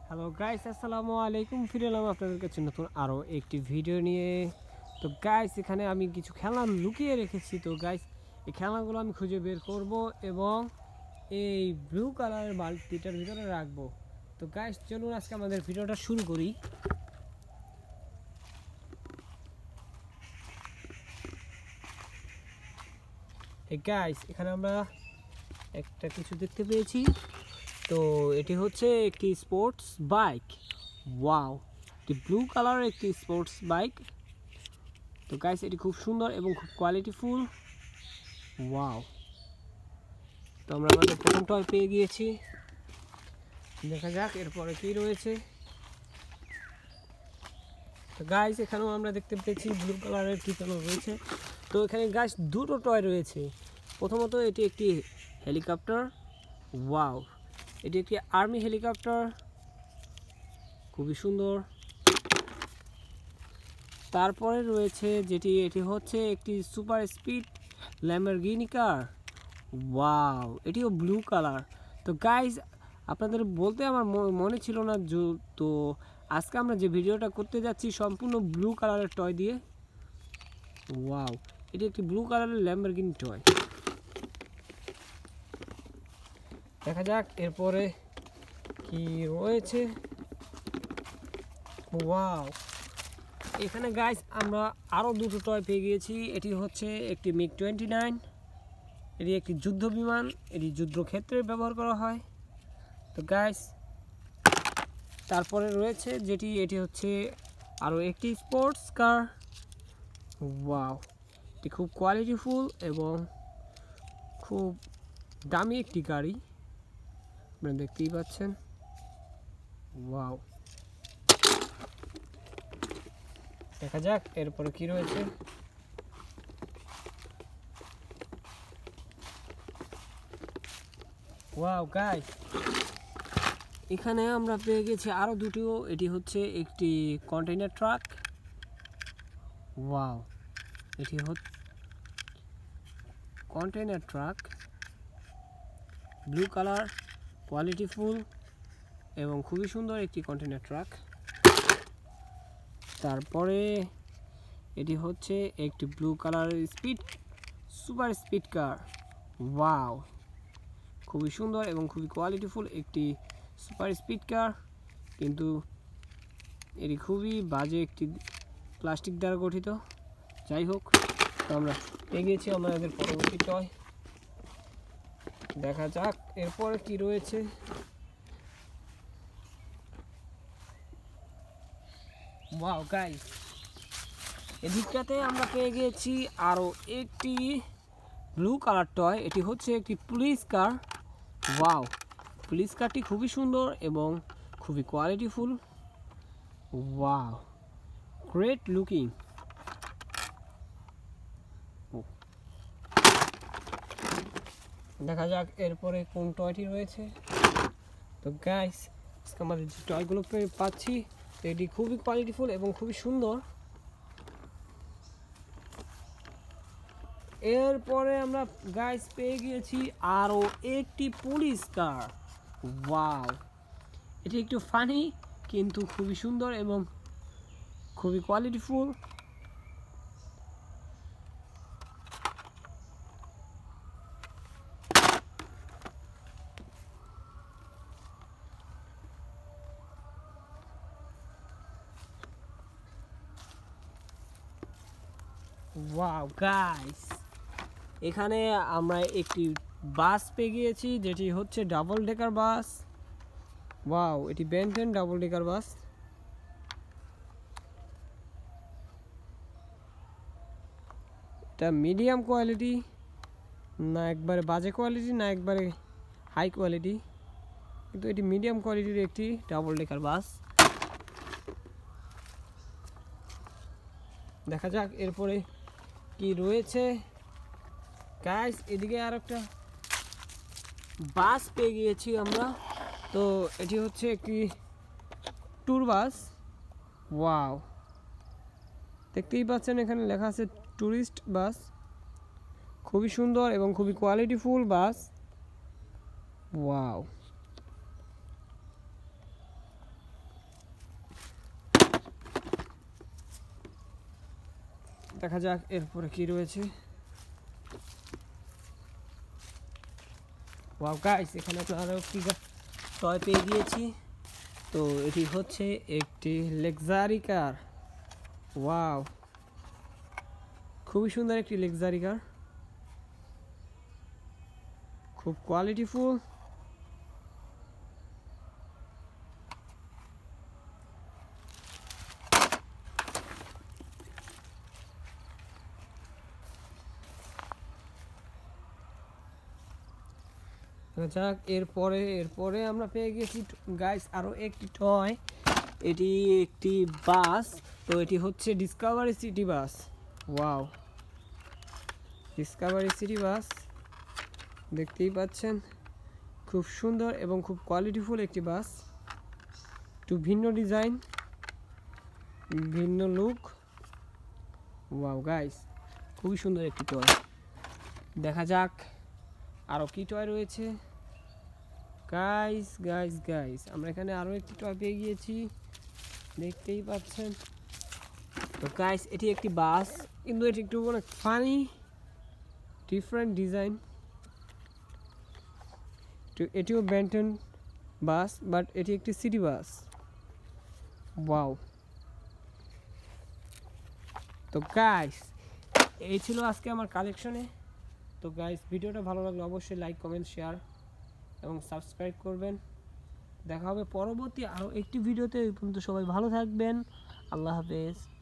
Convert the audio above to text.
Hello guys, আসসালামু আলাইকুম। ফিরে এলাম আপনাদের কাছে নতুন আরও একটি ভিডিও নিয়ে। তো গাইস, এখানে আমি কিছু খেলনা লুকিয়ে রেখেছি। তো গাইস, এই খেলনাগুলো আমি খুঁজে বের করব এবং এই ব্লু কালারের বালতিটার ভিতরে রাখবো। তো গাইস, চলুন আজকে আমাদের ভিডিওটা শুরু করি। গাইস, এখানে আমরা একটা কিছু দেখতে পেয়েছি। তো এটি হচ্ছে একটি স্পোর্টস বাইক। ওয়াও, এটি ব্লু কালারের একটি স্পোর্টস বাইক। তো গাইস, এটি খুব সুন্দর এবং খুব কোয়ালিটিফুল। ওয়াও, তো আমরা আমাদের প্রথম টয় পেয়ে গিয়েছি। দেখা যাক এরপরে কি রয়েছে। তো গাইস, এখানেও আমরা দেখতে পেয়েছি ব্লু কালারের কি যেন রয়েছে। তো এখানে গাইস দুটো টয় রয়েছে। প্রথমত এটি একটি হেলিকপ্টার। ওয়াও, এটি একটি আর্মি হেলিকপ্টার, খুবই সুন্দর। তারপরে রয়েছে এটি হচ্ছে একটি super speed Lamborghini car. Wow, এটিও ব্লু কালার। তো গাইস, আপনাদের বলতে আমার মনে ছিল না, তো আজকে আমরা যে ভিডিওটা করতে যাচ্ছি সম্পূর্ণ ব্লু কালারের টয় দিয়ে। ওয়াও, এটি একটি ব্লু কালারের ল্যাম্বরগিনি টয়। দেখা যাক এরপরে কি রয়েছে। ওয়াও, এখানে গাইস আমরা আরও দুটো টয় পেয়ে গিয়েছি। এটি হচ্ছে একটি মিগ 29। এটি একটি যুদ্ধ বিমান, এটি যুদ্ধক্ষেত্রে ব্যবহার করা হয়। তো গাইস, তারপরে রয়েছে এটি হচ্ছে আরও একটি স্পোর্টস কার। ওয়াও, এটি খুব কোয়ালিটিফুল এবং খুব দামি একটি গাড়ি, আপনারা দেখতেই পাচ্ছেন। ওয়াও, দেখা যাক এরপরে কি রয়েছে। ওয়াও গাইস, এখানে আমরা পেয়ে গেছি আরও দুটিও। এটি হচ্ছে একটি কন্টেইনার ট্রাক। ওয়াও, এটি হচ্ছে container truck, blue colour, qualityful এবং খুবই সুন্দর একটি কন্টেইনার ট্রাক। তারপরে এটি হচ্ছে একটি blue colour super speed car. Wow, খুবই সুন্দর এবং খুবই কোয়ালিটিফুল একটি সুপার স্পিড কার, কিন্তু এটি খুবই বাজে একটি প্লাস্টিক দ্বারা গঠিত। যাই হোক, তো আমরা এগিয়েছি আমাদের পরবর্তী টয়। দেখা যাক এরপরে কি রয়েছে। ওয়াও গাইস, এদিকটাতে আমরা পেয়ে গিয়েছি আরও একটি ব্লু কালার টয়। এটি হচ্ছে একটি পুলিশ কার। ওয়াও, পুলিশ কারটি খুবই সুন্দর এবং খুবই কোয়ালিটিফুল। Wow, great looking. দেখা যাক এরপরে কোন টয়টি রয়েছে। তো গাইস, আজকে আমাদের যে টয়গুলো পাচ্ছি এটি খুবই কোয়ালিটিফুল এবং খুবই সুন্দর। এরপরে আমরা গাইস পেয়ে গিয়েছি আরও একটি পুলিশ কার। ওয়াও, এটি একটু ফানি কিন্তু খুবই সুন্দর এবং খুবই কোয়ালিটিফুল। ওয়াও গাইস, এখানে আমরা একটি বাস পেয়ে গিয়েছি, যেটি হচ্ছে ডাবল ডেকার বাস। ওয়াও, এটি বেনটেন ডাবল ডেকার বাস। এটা মিডিয়াম কোয়ালিটি, না একবারে বাজে কোয়ালিটি, না একবারে হাই কোয়ালিটি, কিন্তু এটি মিডিয়াম কোয়ালিটির একটি ডাবল ডেকার বাস। দেখা যাক এরপরে কি রয়েছে। গাইস, এদিকে আর একটা বাস পেয়ে গিয়েছি আমরা। তো এটি হচ্ছে একটি ট্যুর বাস। ওয়াও, দেখতেই পাচ্ছেন এখানে লেখা আছে ট্যুরিস্ট বাস। খুবই সুন্দর এবং খুবই কোয়ালিটিফুল বাস। ওয়াও, দেখা যাক এরপরে কি রয়েছে। ওয়াও গাইস, এখানে আপনারা আরও একটি টয় পেয়ে গিয়েছি। তো এটি হচ্ছে একটি লাক্সারি কার। ওয়াও, খুবই সুন্দর একটি লাক্সারি কার, খুব কোয়ালিটিফুল। যাক এরপরে আমরা পেয়ে গেছি গাইস আরও একটি টয়। এটি একটি বাস। তো এটি হচ্ছে discovery city bus. Wow, discovery city bus দেখতেই পাচ্ছেন, খুব সুন্দর এবং খুব কোয়ালিটিফুল একটি বাস। একটু ভিন্ন ডিজাইন, ভিন্ন লুক। ওয়াও গাইস, খুবই সুন্দর একটি টয়। দেখা যাক আরও কি টয় রয়েছে। গাইস গাইস গাইস, আমরা এখানে আরও একটি টয় পেয়ে গিয়েছি, দেখতেই পাচ্ছেন। তো গাইস এটি একটি বাস, কিন্তু এটি একটু অনেক ফানি, ডিফারেন্ট ডিজাইন। তো এটিও বেন্টন বাস, বাট এটি একটি সিটি বাস। ওয়াও। তো গাইস এই ছিল আজকে আমার কালেকশনে। তো গাইস ভিডিওটা ভালো লাগলে অবশ্যই লাইক, কমেন্ট, শেয়ার এবং সাবস্ক্রাইব করবেন। দেখা হবে পরবর্তী আরও একটি ভিডিওতে। এই পর্যন্ত সবাই ভালো থাকবেন। আল্লাহ হাফেজ।